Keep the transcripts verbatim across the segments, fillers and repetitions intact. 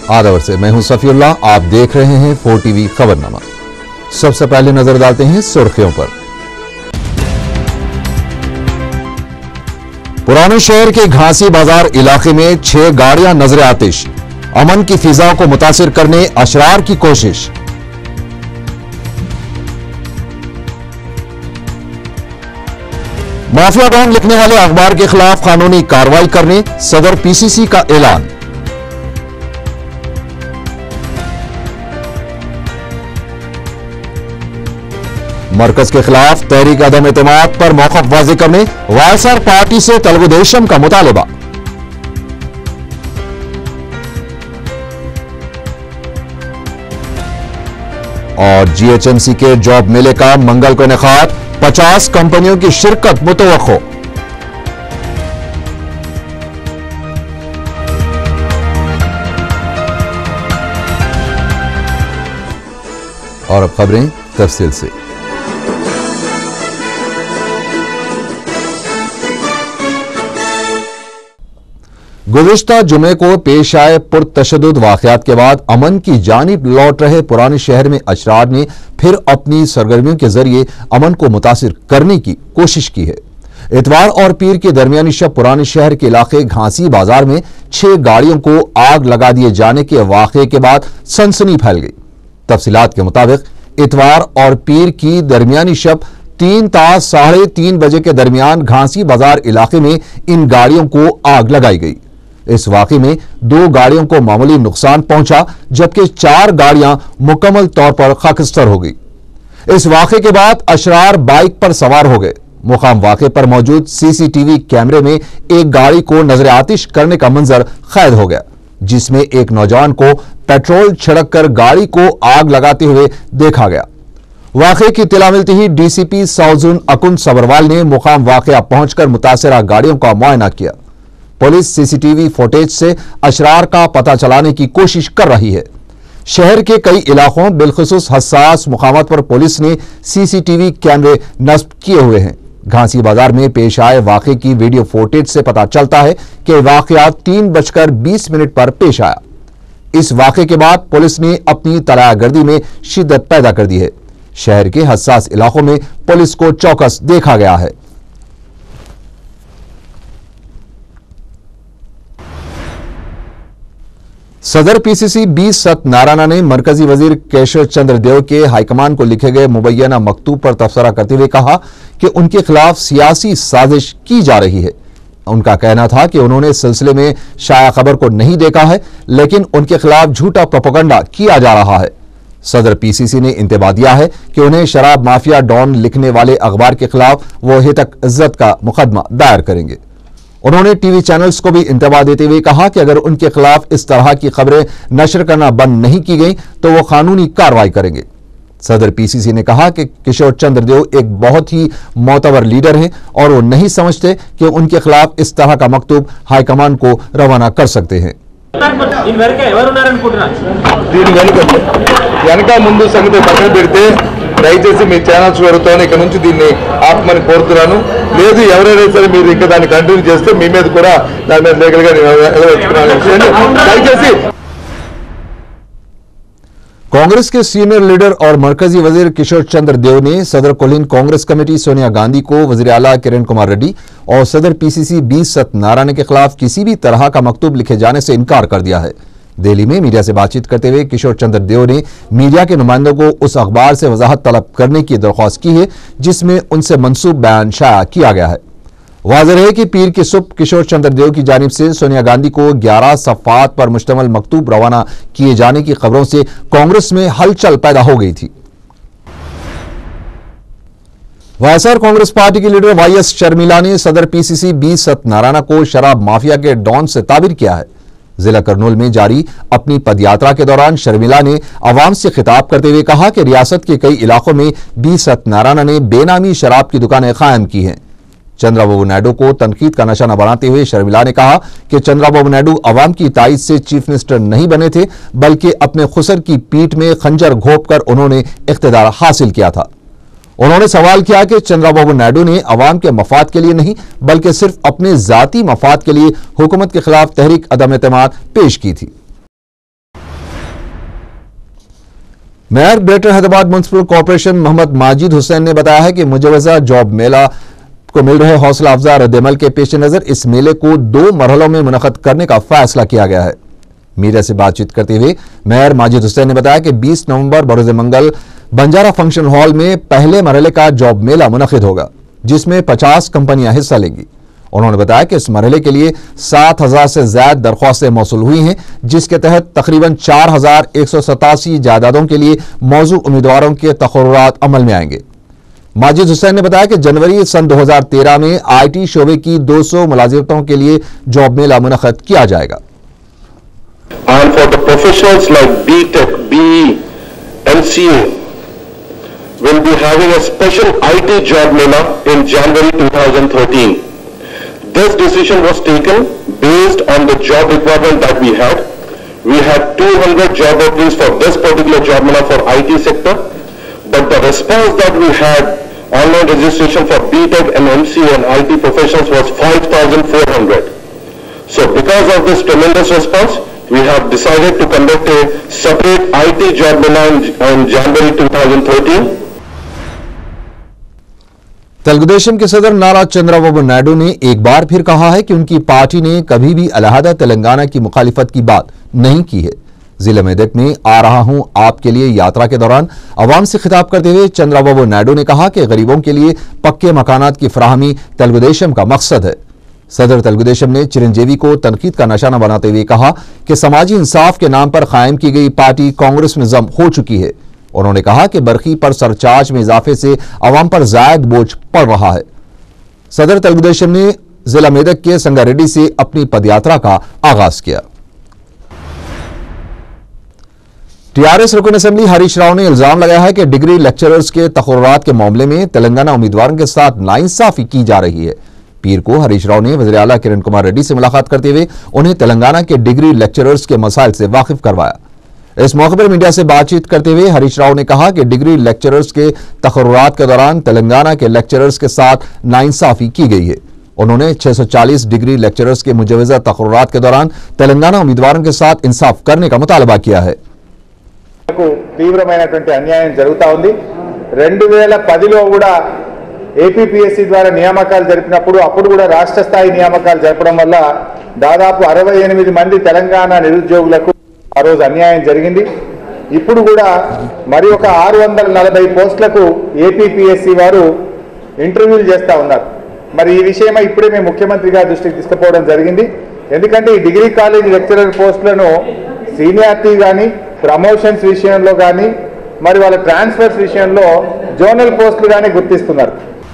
आदावर से मैं हूं सफीउल्लाह, आप देख रहे हैं फोर टीवी खबरनामा। सबसे पहले नजर डालते हैं सुर्खियों पर। पुराने शहर के घासी बाजार इलाके में छह गाड़ियां नजर आतिश, अमन की फिजा को मुतासिर करने अशरार की कोशिश। माफिया डॉन लिखने वाले अखबार के खिलाफ कानूनी कार्रवाई करने सदर पीसीसी का ऐलान। मरकज के खिलाफ तहरीक अदम एतमाद पर मौक़िफ़ वाज़ेह करने वायएसआर पार्टी से तेलुगुदेशम का मुतालबा। और जीएचएमसी के जॉब मेले का मंगल को इनेकाद, पचास कंपनियों की शिरकत मुतवक्को। और अब खबरें तफसील से। गुज़िश्ता जुमे को पेश आए पुरतशद्दुद वाक़यात के बाद अमन की जानिब लौट रहे पुराने शहर में अशरार ने फिर अपनी सरगर्मियों के जरिए अमन को मुतासिर करने की कोशिश की है। इतवार और पीर के दरमियानी शब पुराने शहर के इलाके घासी बाजार में छह गाड़ियों को आग लगा दिए जाने के वाक़े के बाद सनसनी फैल गई। तफसीलात के मुताबिक इतवार और पीर की दरमियानी शब तीन ता साढ़े तीन बजे के दरमियान घासी बाजार इलाके में इन गाड़ियों को आग लगाई गई। इस वाक़े में दो गाड़ियों को मामूली नुकसान पहुंचा, जबकि चार गाड़ियां मुकम्मल तौर पर खाकस्तर हो गई। इस वाक़े के बाद अशरार बाइक पर सवार हो गए। मुकाम वाक़े पर मौजूद सीसीटीवी कैमरे में एक गाड़ी को नजर आतिश करने का मंजर कैद हो गया, जिसमें एक नौजवान को पेट्रोल छिड़क कर गाड़ी को आग लगाते हुए देखा गया। वाक़े की इत्तला मिलती ही डीसीपी साउजुन अकुन सबरवाल ने मुकाम वाक़या पहुंचकर मुतासिरा गाड़ियों का मुआयना किया। पुलिस सीसीटीवी फुटेज से अशरार का पता चलाने की कोशिश कर रही है। शहर के कई इलाकों बिलखुसूस हसास मुकामात पर पुलिस ने सीसीटीवी कैमरे नस्ब किए हुए हैं। घासी बाजार में पेश आए वाक़े की वीडियो फुटेज से पता चलता है कि वाक़या तीन बजकर बीस मिनट पर पेश आया। इस वाक़े के बाद पुलिस ने अपनी तलायागर्दी में शिद्दत पैदा कर दी है। शहर के हसास इलाकों में पुलिस को चौकस देखा गया है। सदर पीसीसी बी सत्यनारायण ने मरकजी वजीर केशव चंद्र देव के हाईकमान को लिखे गए मुबैना मकतूब पर तबसरा करते हुए कहा कि उनके खिलाफ सियासी साजिश की जा रही है। उनका कहना था कि उन्होंने इस सिलसिले में शाया खबर को नहीं देखा है, लेकिन उनके खिलाफ झूठा प्रोपेगेंडा किया जा रहा है। सदर पीसीसी ने इंतबाह दिया है कि उन्हें शराब माफिया डॉन लिखने वाले अखबार के खिलाफ वो हितक इज्जत का मुकदमा दायर करेंगे। उन्होंने टीवी चैनल्स को भी इंतबाह देते हुए कहा कि अगर उनके खिलाफ इस तरह की खबरें नशर करना बंद नहीं की गई तो वो कानूनी कार्रवाई करेंगे। सदर पीसीसी ने कहा कि किशोर चंद्र देव एक बहुत ही मोतबर लीडर हैं और वो नहीं समझते कि उनके खिलाफ इस तरह का मकतूब हाईकमान को रवाना कर सकते हैं। దయచేసి మీ ఛానల్స్ వరుతోనే ఇక్కడ నుంచి దీన్ని ఆపమని కోరుతున్నాను. లేదు ఎవరైనా సరే మీరు ఇంకా దాన్ని కంటిన్యూ చేస్తే మీ మీద కూడా దాని మీద లీగల్ గా దయచేసి। कांग्रेस के सीनियर लीडर और मरकजी वजीर किशोर चंद्र देव ने सदर कुलीन कांग्रेस कमेटी सोनिया गांधी को वजीर आला किरण कुमार रेड्डी और सदर पीसीसी बी सत्यनारायण के खिलाफ किसी भी तरह का मकतूब लिखे जाने से इनकार कर दिया है। दिल्ली में मीडिया से बातचीत करते हुए किशोर चंद्र देव ने मीडिया के नुमाइंदों को उस अखबार से वजाहत तलब करने की दरख्वास्त की है जिसमें उनसे मंसूब बयान शाया किया गया है। वाज़ेह है कि पीर की सुबह किशोर चंद्र देव की जानिब से सोनिया गांधी को ग्यारह सफ़ात पर मुश्तमिल मकतूब रवाना किए जाने की खबरों से कांग्रेस में हलचल पैदा हो गई थी। वायएसआर कांग्रेस पार्टी की लीडर वाई एस शर्मिला ने सदर पीसीसी बी सत्यनारायण को शराब माफिया के डॉन से ताबिर किया है। जिला करनूल में जारी अपनी पदयात्रा के दौरान शर्मिला ने आवाम से खिताब करते हुए कहा कि रियासत के कई इलाकों में बी सत्यनारायण ने बेनामी शराब की दुकानें कायम की हैं। चंद्रबाबू नायडू को तनकीद का निशाना बनाते हुए शर्मिला ने कहा कि चंद्रबाबू नायडू अवाम की ताईद से चीफ मिनिस्टर नहीं बने थे, बल्कि अपने खुसर की पीठ में खंजर घोंपकर उन्होंने इख्तिदार हासिल किया था। उन्होंने सवाल किया कि चंद्रबाबू नायडू ने अवाम के मफाद के लिए नहीं बल्कि सिर्फ अपने जाती मफाद के लिए हुकूमत के खिलाफ तहरीक अदम एतमाद पेश की थी। Mayor greater Hyderabad municipal corporation Mohammad Majid Hussain ने बताया है कि मुजवजा जॉब मेला को मिल रहे हौसला अफजा रद्दमल के पेश नजर इस मेले को दो मरहलों में मुनक़द करने का फैसला किया गया है। मीडिया से बातचीत करते हुए मेयर माजिद हुसैन ने बताया कि बीस नवंबर बरोज मंगल बंजारा फंक्शन हॉल में पहले मरहले का जॉब मेला मुनक़िद होगा, जिसमें पचास कंपनियां हिस्सा लेंगी। उन्होंने बताया कि इस मरहले के लिए सात हजार से ज्यादा दरख्वास्तें मौसूल हुई हैं, जिसके तहत तकरीबन चार हजार एक सौ सतासी जायदादों के लिए मौजू उम्मीदवारों के तकर्रुरात अमल में आएंगे। माजिद हुसैन ने बताया कि जनवरी सन दो हजार तेरह में आई टी शोबे की दो सौ मुलाजिमतों के लिए जॉब मेला मुनक़िद किया जाएगा। And for the professionals like B Tech, B E, M C A, will be having a special I T job mela in January two thousand thirteen. This decision was taken based on the job requirement that we had. We had two hundred job openings for this particular job mela for I T sector, but the response that we had online registration for B Tech and M C A and I T professionals was five thousand four hundred. So because of this tremendous response, we have decided to conduct a separate I T job mela in January two thousand thirteen. Telugu Desam के सदर नारा चंद्रबाबू नायडू ने एक बार फिर कहा है कि उनकी पार्टी ने कभी भी अलहदा तेलंगाना की मुखालिफत की बात नहीं की है। जिला मेदक में आ रहा हूं आपके लिए यात्रा के दौरान अवाम से खिताब करते हुए चंद्रबाबू नायडू ने कहा कि गरीबों के लिए पक्के मकानात की फराहमी तेलुगुदेशम का मकसद है। सदर तेलुगुदेशम ने चिरंजीवी को तनकीद का निशाना बनाते हुए कहा कि समाजी इंसाफ के नाम पर कायम की गई पार्टी कांग्रेस में जम हो चुकी है। उन्होंने कहा कि बरखी पर सरचार्ज में इजाफे से अवाम पर जायद बोझ पड़ रहा है। सदर तेलुगुदेशम ने जिला मेदक के संगारेड्डी से अपनी पदयात्रा का आगाज किया। टीआरएस रुकन असेंबली हरीश राव ने इल्जाम लगाया है कि डिग्री लेक्चरर्स के तकर्रुरात के मामले में तेलंगाना उम्मीदवारों के साथ नाइंसाफी की जा रही है। पीर को हरीश राव ने वज़ीर आला किरण कुमार रेड्डी से मुलाकात करते हुए उन्हें तेलंगाना के डिग्री लेक्चरर्स के मसाइल से वाकिफ करवाया। इस मौके पर मीडिया से बातचीत करते हुए हरीश राव ने कहा कि डिग्री लेक्चरर्स के तकर्रुरात के दौरान तेलंगाना के लेक्चरर्स के साथ नाइंसाफी की गई है। उन्होंने छह सौ चालीस डिग्री लेक्चरर्स के मुजवजा तकर्रुरात के दौरान तेलंगाना उम्मीदवारों के साथ इंसाफ करने का मुतालबा किया है। తీవ్రమైనటువంటి అన్యాయం జరుగుతా ఉంది। రెండు వేల పదిలో కూడా ఏపీపీఎస్సీ ద్వారా నియామకాలు జరిపినప్పుడు అప్పుడు కూడా రాష్ట్ర స్థాయి నియామకాలు జరపడం వల్ల దాదాపు అరవై ఎనిమిది మంది తెలంగాణ నిరుద్యోగులకు ఆ రోజు అన్యాయం జరిగింది। ఇప్పుడు కూడా మరి ఒక ఆరు వందల నలభై పోస్టులకు ఏపీపీఎస్సీ వారు ఇంటర్వ్యూలు చేస్తూ ఉన్నారు। మరి ఈ విషయమై ఇప్పుడే మేము ముఖ్యమంత్రి గారి దృష్టికి తీసుకుపోవడం జరిగింది। ఎందుకంటే ఈ డిగ్రీ కాలేజ్ లెక్చరర్ పోస్టులను సీనియారిటీ కానీ ప్రమోషన్స్ విషయంలో కానీ మరి వాళ్ళ ట్రాన్స్ఫర్స్ విషయంలో జోనల్ పోస్టులు కానీ గుర్తిస్తున్నారు।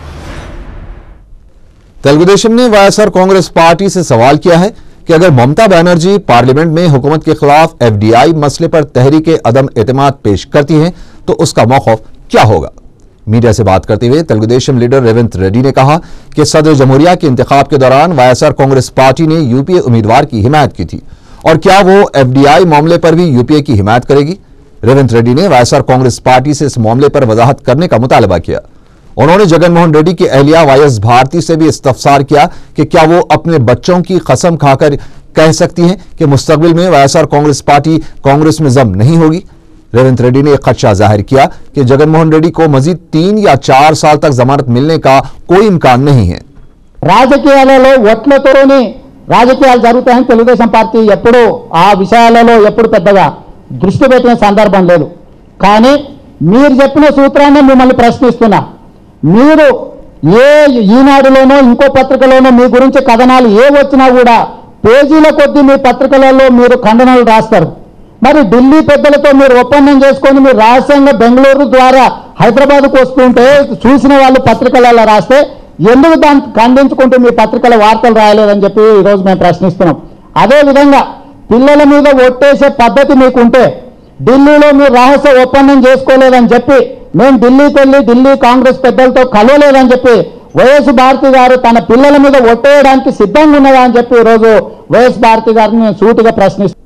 तेलुगुदेशम ने वाईएसआर कांग्रेस पार्टी से सवाल किया है कि अगर ममता बनर्जी पार्लियामेंट में हुकूमत के खिलाफ एफडीआई मसले पर तहरीक अदम एतमाद पेश करती हैं तो उसका मौक़िफ़ क्या होगा। मीडिया से बात करते हुए तेलुगुदेशम लीडर रेवंत रेड्डी ने कहा कि सदर जमहूरिया के इंतखाब के दौरान वाईएसआर कांग्रेस पार्टी ने यूपीए उम्मीदवार की हिमायत की थी और क्या वो एफडीआई मामले पर भी यूपीए की हिमायत करेगी। रेवंत रेड्डी ने वाईएसआर कांग्रेस पार्टी से इस मामले पर वजाहत करने का मुतालबा किया। उन्होंने जगनमोहन रेड्डी की अहलिया वाईएस भारती से भी इस्तफसार किया कि क्या वो अपने बच्चों की कसम खाकर कह सकती हैं कि मुस्तकबिल में वाईएसआर कांग्रेस पार्टी कांग्रेस में जम नहीं होगी। रेवंत रेड्डी ने एक खदशा जाहिर किया कि जगनमोहन रेड्डी को मजीद तीन या चार साल तक जमानत मिलने का कोई इम्कान नहीं है। రాజకీయాలలో ఒట్లతోనే రాజకీయాలు జరుగుతాయని తెలుగుదేశం పార్టీ ఎప్పుడూ ఆ విషయాలలో ఎప్పుడు పెద్దగా దృష్టి పెట్టిన సందర్భం లేదు। కానీ మీరు చెప్పిన సూత్రాన్ని మిమ్మల్ని ప్రశ్నిస్తున్నా, మీరు ఏ ఈనాడులోనో ఇంకో పత్రికలోనో మీ గురించి కథనాలు ఏ వచ్చినా కూడా పేజీల కొద్దీ మీ పత్రికలలో మీరు ఖండనలు రాస్తారు। మరి ఢిల్లీ పెద్దలతో మీరు ఒప్పందం చేసుకొని మీరు రహస్యంగా బెంగళూరు ద్వారా హైదరాబాద్కు వస్తుంటే చూసిన వాళ్ళు పత్రికలలో రాస్తే ఎందుకు దాన్ని ఖండించుకుంటూ మీ పత్రికల వార్తలు రాయలేదని చెప్పి ఈరోజు మేము ప్రశ్నిస్తున్నాం। అదేవిధంగా పిల్లల మీద ఒట్టేసే పద్ధతి మీకుంటే ఢిల్లీలో మీరు రహస్య ఒప్పందం చేసుకోలేదని చెప్పి మేము ఢిల్లీకి వెళ్ళి ఢిల్లీ కాంగ్రెస్ పెద్దలతో కలవలేదని చెప్పి వైఎస్ భారతి గారు తన పిల్లల మీద ఒట్టేయడానికి సిద్ధంగా ఉన్నదా అని చెప్పి ఈరోజు వైఎస్ భారతి గారిని సూటిగా ప్రశ్నిస్తున్నాం।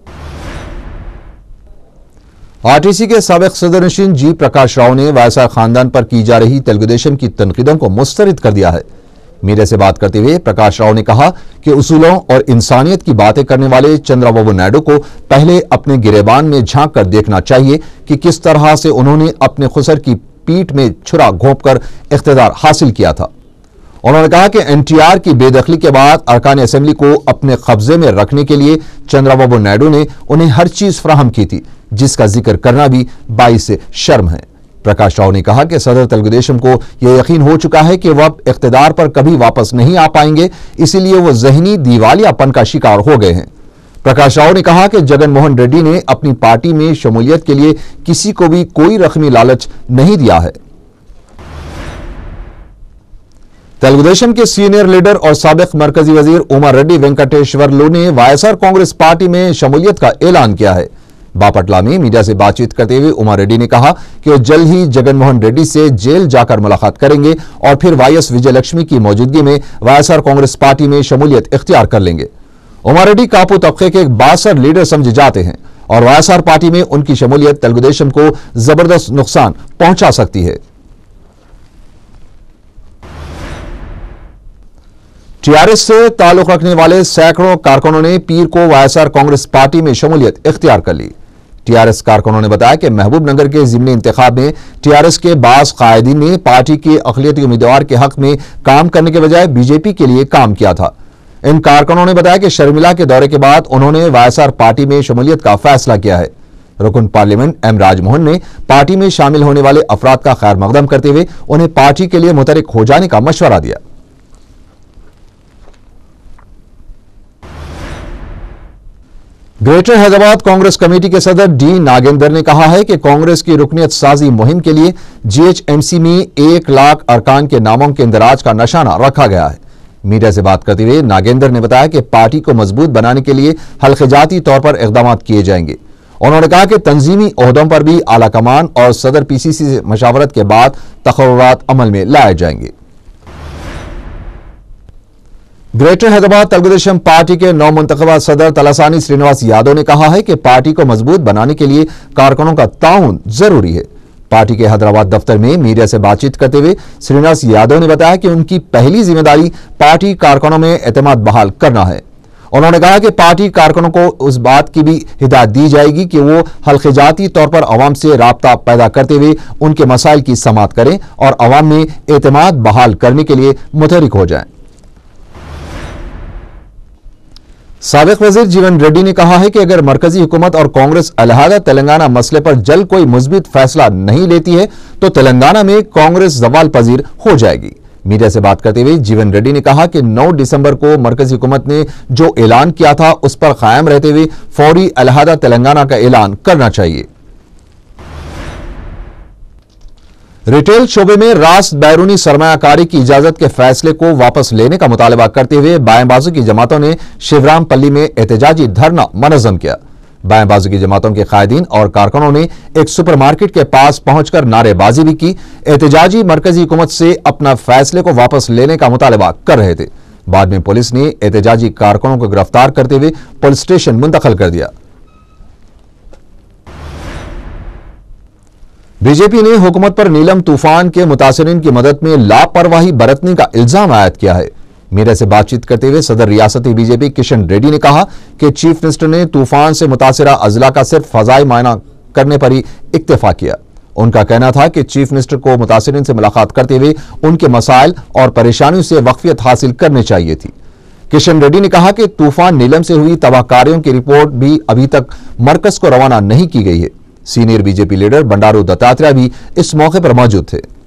आरटीसी के साबिक सदरनशीन जी प्रकाश राव ने वाईएसआर खानदान पर की जा रही तेलुगुदेशम की तनकीदों को मुस्तरद कर दिया है। मीडिया से बात करते हुए प्रकाश राव ने कहा कि उसूलों और इंसानियत की बातें करने वाले चंद्रबाबू नायडू को पहले अपने गिरेबान में झांक कर देखना चाहिए कि किस तरह से उन्होंने अपने खुसर की पीठ में छुरा घोंपकर इख्तिदार हासिल किया था। उन्होंने कहा कि एनटीआर की बेदखली के बाद अरकान असेंबली को अपने कब्जे में रखने के लिए चंद्रबाबू नायडू ने उन्हें हर चीज फराहम की थी, जिसका जिक्र करना भी बाइस शर्म है। प्रकाश राव ने कहा कि सदर तेलुगु देशम को यह यकीन हो चुका है कि वह अब इख्तिदार पर कभी वापस नहीं आ पाएंगे, इसीलिए वो जहनी दिवालियापन का शिकार हो गए हैं। प्रकाश राव ने कहा कि जगन मोहन रेड्डी ने अपनी पार्टी में शमूलियत के लिए किसी को भी कोई रकमी लालच नहीं दिया है। तेलुगु देशम के सीनियर लीडर और साबिक मरकजी वजीर उमर रेड्डी वेंकटेश्वरलू ने वाईएसआर कांग्रेस पार्टी में शमूलियत का ऐलान किया है। बापटला में मीडिया से बातचीत करते हुए उमर रेड्डी ने कहा कि वो जल्द ही जगन मोहन रेड्डी से जेल जाकर मुलाकात करेंगे और फिर वाईएस विजयलक्ष्मी की मौजूदगी में वाईएसआर कांग्रेस पार्टी में शमूलियत इख्तियार कर लेंगे। उमर रेड्डी कापू तबके के एक बासर लीडर समझे जाते हैं और वाईएसआर पार्टी में उनकी शमूलियत तेलुगु देशम को जबरदस्त नुकसान पहुंचा सकती है। टीआरएस से ताल्लुक रखने वाले सैकड़ों कारकुनों ने पीर को वाईएसआर कांग्रेस पार्टी में शमूलियत इख्तियार कर ली। टीआरएस कारकुनों ने बताया कि महबूब नगर के जिमनी इंतखाब में टीआरएस के बास कायदीन ने पार्टी के अक़लियती उम्मीदवार के हक में काम करने के बजाय बीजेपी के लिए काम किया था। इन कारकुनों ने बताया कि शर्मिला के दौरे के बाद उन्होंने वाईएसआर पार्टी में शमूलियत का फैसला किया है। रुकन पार्लियामेंट एम राजमोहन ने पार्टी में शामिल होने वाले अफराद का खैर मकदम करते हुए उन्हें पार्टी के लिए मुतहरिक हो जाने का मशवरा दिया। ग्रेटर हैदराबाद कांग्रेस कमेटी के सदर डी नागेंद्र ने कहा है कि कांग्रेस की रुकनियत साजी मुहिम के लिए जीएचएमसी में एक लाख अरकान के नामों के इंदराज का निशाना रखा गया है। मीडिया से बात करते हुए नागेंद्र ने बताया कि पार्टी को मजबूत बनाने के लिए हल्कजाती तौर पर इकदाम किए जाएंगे। उन्होंने कहा कि तंजीमी ओहदों पर भी आला कमान और सदर पीसीसी से मशावरत के बाद तकर्रुरात अमल में लाए जाएंगे। ग्रेटर हैदराबाद तेलुगु देशम पार्टी के नौ मुंतखबा सदर तलासानी श्रीनिवास यादव ने कहा है कि पार्टी को मजबूत बनाने के लिए कारकुनों का ताउन जरूरी है। पार्टी के हैदराबाद दफ्तर में मीडिया से बातचीत करते हुए श्रीनिवास यादव ने बताया कि उनकी पहली जिम्मेदारी पार्टी कारकुनों में एतमाद बहाल करना है। उन्होंने कहा कि पार्टी कारकुनों को उस बात की भी हिदायत दी जाएगी कि वो हल्कजाती तौर पर अवाम से राब्ता पैदा करते हुए उनके मसाइल की समाअत करें और अवाम में एतमाद बहाल करने के लिए मुतहरिक हो जाएं। साबिक वजीर जीवन रेड्डी ने कहा है कि अगर मरकजी हुकूमत और कांग्रेस अलहदा तेलंगाना मसले पर जल्द कोई मुस्बित फैसला नहीं लेती है तो तेलंगाना में कांग्रेस जवाल पजीर हो जाएगी। मीडिया से बात करते हुए जीवन रेड्डी ने कहा कि नौ दिसंबर को मरकजी हुकूमत ने जो ऐलान किया था उस पर कायम रहते हुए फौरी अलहदा तेलंगाना का ऐलान करना चाहिए। रिटेल शोबे में रास्त बैरूनी सरमायाकारी की इजाजत के फैसले को वापस लेने का मुतालबा करते हुए बाएं बाजू की जमातों ने शिवराम पल्ली में एहतजाजी धरना मनज़्ज़म किया। बाएं बाजू की जमातों के कायदीन और कारकुनों ने एक सुपरमार्केट के पास पहुंचकर नारेबाजी भी की। एहतजाजी मरकजी हुकूमत से अपना फैसले को वापस लेने का मुतालबा कर रहे थे। बाद में पुलिस ने एहतजाजी कारकुनों को गिरफ्तार करते हुए पुलिस स्टेशन मुंतकिल कर दिया। बीजेपी ने हुकूमत पर नीलम तूफान के मुतासिरीन की मदद में लापरवाही बरतने का इल्जाम आयद किया है। मीडिया से बातचीत करते हुए सदर रियासती बीजेपी किशन रेड्डी ने कहा कि चीफ मिनिस्टर ने तूफान से मुतासिरा अजला का सिर्फ फजाई मायना करने पर ही इक्तफा किया। उनका कहना था कि चीफ मिनिस्टर को मुतासिरीन से मुलाकात करते हुए उनके मसाइल और परेशानियों से वाकफियत हासिल करनी चाहिए थी। किशन रेड्डी ने कहा कि तूफान नीलम से हुई तबाहकारियों की रिपोर्ट भी अभी तक मरकज को रवाना नहीं की गई है। Senior BJP leader Bandaru Dattatreya भी इस मौके पर मौजूद थे।